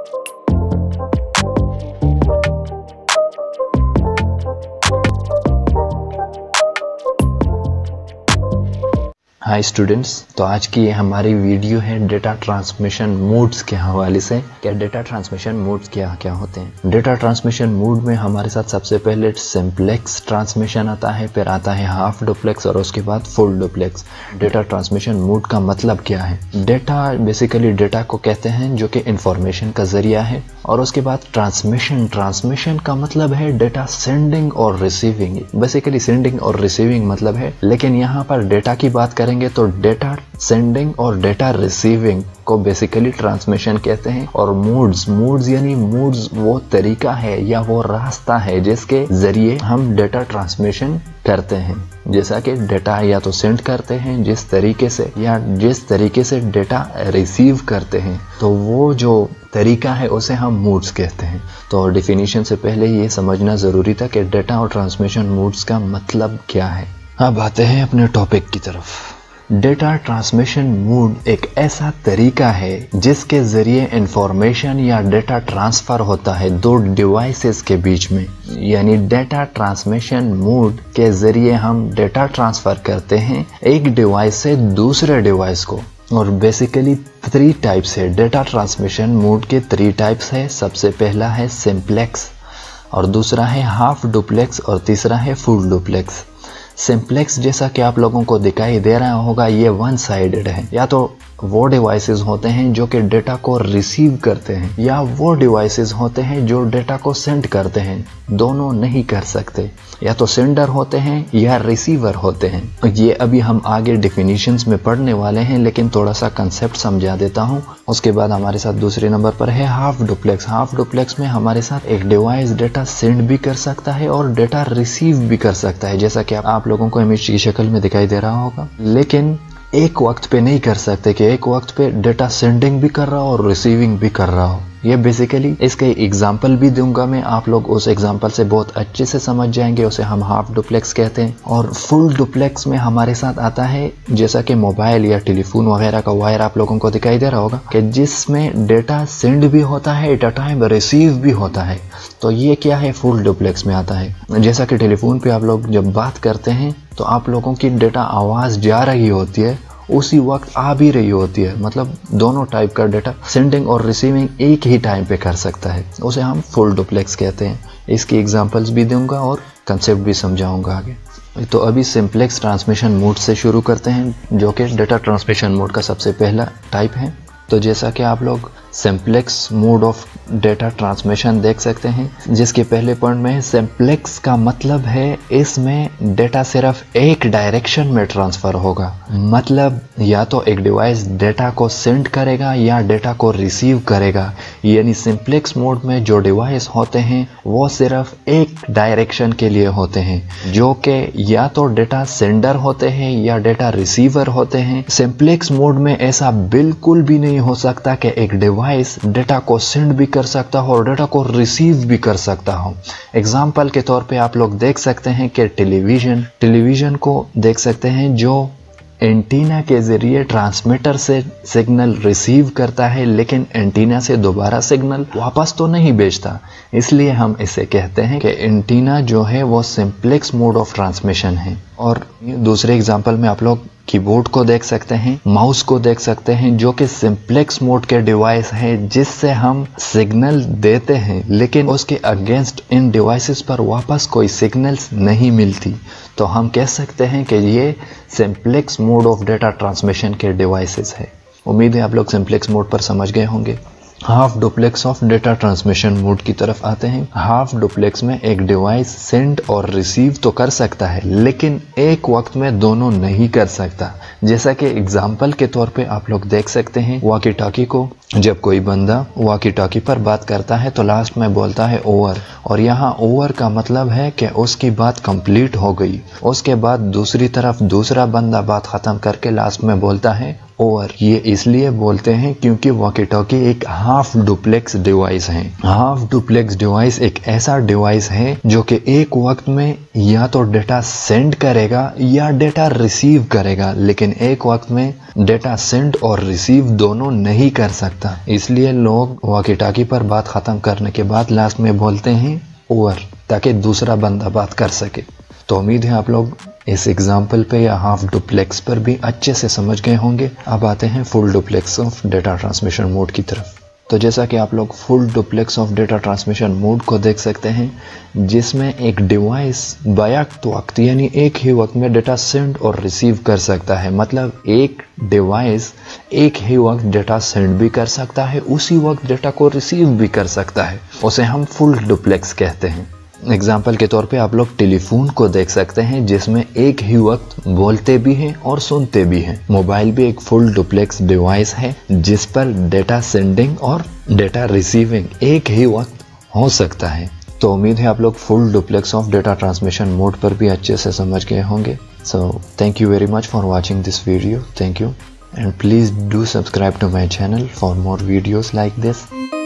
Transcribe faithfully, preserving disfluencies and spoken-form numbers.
Hi students, तो आज की ये हमारी वीडियो है डेटा ट्रांसमिशन मोड्स के हवाले से। क्या डेटा ट्रांसमिशन मोड्स क्या क्या होते हैं? डेटा ट्रांसमिशन मोड में हमारे साथ सबसे पहले सिंप्लेक्स ट्रांसमिशन आता है, फिर आता है हाफ डुप्लेक्स और उसके बाद full duplex. Data transmission mode का मतलब क्या है? डेटा बेसिकली डेटा को कहते हैं जो कि इंफॉर्मेशन का जरिया है। और उसके बाद ट्रांसमिशन ट्रांसमिशन का मतलब है डेटा सेंडिंग और रिसीविंग। बेसिकली सेंडिंग और रिसीविंग मतलब है, लेकिन यहाँ पर डेटा की बात करेंगे तो डेटा सेंडिंग और डेटा रिसीविंग को बेसिकली ट्रांसमिशन कहते हैं। और मूड्स मूड्स यानी मूड्स वो तरीका है या वो रास्ता है जिसके जरिए हम डेटा ट्रांसमिशन करते हैं। जैसा कि डेटा या तो सेंड करते हैं जिस तरीके से, या जिस तरीके से डेटा रिसीव करते हैं, तो वो जो तरीका है उसे हम मूड्स कहते हैं। तो डेफिनेशन से पहले ये समझना जरूरी था कि डेटा और ट्रांसमिशन मूड्स का मतलब क्या है। अब आते हैं अपने टॉपिक की तरफ। डेटा ट्रांसमिशन मोड एक ऐसा तरीका है जिसके जरिए इंफॉर्मेशन या डेटा ट्रांसफर होता है दो डिवाइसेस के बीच में। यानी डेटा ट्रांसमिशन मोड के जरिए हम डेटा ट्रांसफर करते हैं एक डिवाइस से दूसरे डिवाइस को। और बेसिकली थ्री टाइप्स है डेटा ट्रांसमिशन मोड के। थ्री टाइप्स है। सबसे पहला है सिंप्लेक्स, और दूसरा है हाफ डुप्लेक्स, और तीसरा है फुल डुप्लेक्स। सिंप्लेक्स जैसा कि आप लोगों को दिखाई दे रहा होगा, ये वन साइडेड है। या तो वो डिवाइसेस होते हैं जो कि डेटा को रिसीव करते हैं, या वो डिवाइसेस होते हैं जो डेटा को सेंड करते हैं। दोनों नहीं कर सकते, या तो सेंडर होते हैं या रिसीवर होते हैं। ये अभी हम आगे डेफिनेशंस में पढ़ने वाले हैं, लेकिन थोड़ा सा कंसेप्ट समझा देता हूँ। उसके बाद हमारे साथ दूसरे नंबर पर है हाफ डुप्लेक्स। हाफ डुप्लेक्स में हमारे साथ एक डिवाइस डेटा सेंड भी कर सकता है और डेटा रिसीव भी कर सकता है, जैसा कि आप लोगों को इमेज की शक्ल में दिखाई दे रहा होगा। लेकिन एक वक्त पे नहीं कर सकते कि एक वक्त पे डेटा सेंडिंग भी कर रहा हो और रिसीविंग भी कर रहा हो। ये बेसिकली इसके एग्जाम्पल भी दूंगा मैं, आप लोग उस एग्जाम्पल से बहुत अच्छे से समझ जाएंगे। उसे हम हाफ डुप्लेक्स कहते हैं। और फुल डुप्लेक्स में हमारे साथ आता है जैसा कि मोबाइल या टेलीफोन वगैरह का वायर आप लोगों को दिखाई दे रहा होगा, कि जिसमें डेटा सेंड भी होता है, एट अ टाइम रिसीव भी होता है। तो ये क्या है? फुल डुप्लेक्स में आता है। जैसा कि टेलीफोन पे आप लोग जब बात करते हैं तो आप लोगों की डेटा आवाज जा रही होती है, उसी वक्त आ भी रही होती है। मतलब दोनों टाइप का डेटा सेंडिंग और रिसीविंग एक ही टाइम पे कर सकता है। उसे हम फुल डुप्लेक्स कहते हैं। इसकी एग्जांपल्स भी दूंगा और कंसेप्ट भी समझाऊंगा आगे। तो अभी सिंप्लेक्स ट्रांसमिशन मोड से शुरू करते हैं, जो कि डेटा ट्रांसमिशन मोड का सबसे पहला टाइप है। तो जैसा कि आप लोग simplex mode of data transmission देख सकते हैं, जिसके पहले पॉइंट में सिंप्लेक्स का मतलब है इसमें डेटा सिर्फ एक डायरेक्शन में ट्रांसफर होगा। मतलब या तो एक डिवाइस डेटा को सेंड करेगा या डेटा को रिसीव करेगा। यानी सिंप्लेक्स मोड में जो डिवाइस होते हैं वो सिर्फ एक डायरेक्शन के लिए होते हैं, जो कि या तो डेटा सेंडर होते हैं या डेटा रिसीवर होते हैं। सिंप्लेक्स मोड में ऐसा बिल्कुल भी नहीं हो सकता कि एक डिवाइस डेटा को सेंड भी कर सकता हो और डेटा को रिसीव भी कर सकता हो। एग्जाम्पल के तौर पे आप लोग देख सकते हैं कि टेलीविजन टेलीविजन को देख सकते हैं, जो एंटीना के जरिए ट्रांसमीटर से सिग्नल रिसीव करता है, लेकिन एंटीना से दोबारा सिग्नल वापस तो नहीं भेजता। इसलिए हम इसे कहते हैं कि एंटीना जो है वो सिंप्लेक्स मोड ऑफ ट्रांसमिशन है। और दूसरे एग्जांपल में आप लोग कीबोर्ड को देख सकते हैं, माउस को देख सकते हैं, जो कि सिंप्लेक्स मोड के डिवाइस है, जिससे हम सिग्नल देते हैं लेकिन उसके अगेंस्ट इन डिवाइसेस पर वापस कोई सिग्नल्स नहीं मिलती। तो हम कह सकते हैं कि ये simplex mode of data transmission के डिवाइसेस है। उम्मीद है आप लोग सिंप्लेक्स मोड पर समझ गए होंगे। Half duplex of data transmission mode की तरफ आते हैं। हाफ डुप्लेक्स में एक डिवाइस सेंड और रिसीव तो कर सकता है, लेकिन एक वक्त में दोनों नहीं कर सकता। जैसा कि एग्जाम्पल के तौर पे आप लोग देख सकते हैं वॉकी टॉकी को। जब कोई बंदा वॉकी टॉकी पर बात करता है तो लास्ट में बोलता है ओवर, और यहाँ ओवर का मतलब है कि उसकी बात कंप्लीट हो गई। उसके बाद दूसरी तरफ दूसरा बंदा बात खत्म करके लास्ट में बोलता है ओवर ये इसलिए बोलते हैं क्योंकि वॉकी टॉकी एक हाफ डुप्लेक्स डिवाइस है। हाफ डुप्लेक्स डिवाइस एक ऐसा डिवाइस है जो कि एक वक्त में या तो डेटा सेंड करेगा या डेटा रिसीव करेगा, लेकिन एक वक्त में डेटा सेंड और रिसीव दोनों नहीं कर सकता। इसलिए लोग वॉकी टॉकी पर बात खत्म करने के बाद लास्ट में बोलते हैं ओवर, ताकि दूसरा बंदा बात कर सके। तो उम्मीद है आप लोग इस एग्जाम्पल पे या हाफ डुप्लेक्स पर भी अच्छे से समझ गए होंगे। अब आते हैं full duplex of data transmission mode की तरफ। तो जैसा कि आप लोग full duplex of data transmission mode को देख सकते हैं, जिसमें एक डिवाइस बैक वक्त यानी एक ही वक्त में डेटा सेंड और रिसीव कर सकता है। मतलब एक डिवाइस एक ही वक्त डेटा सेंड भी कर सकता है, उसी वक्त डेटा को रिसीव भी कर सकता है। उसे हम फुल डुप्लेक्स कहते हैं। एग्जाम्पल के तौर पे आप लोग टेलीफोन को देख सकते हैं, जिसमें एक ही वक्त बोलते भी हैं और सुनते भी हैं। मोबाइल भी एक फुल डुप्लेक्स डिवाइस है जिस पर डेटा सेंडिंग और डेटा रिसीविंग एक ही वक्त हो सकता है। तो उम्मीद है आप लोग full duplex of data transmission mode पर भी अच्छे से समझ गए होंगे। So thank you very much for watching this video. Thank you and please do subscribe to my channel for more videos like this.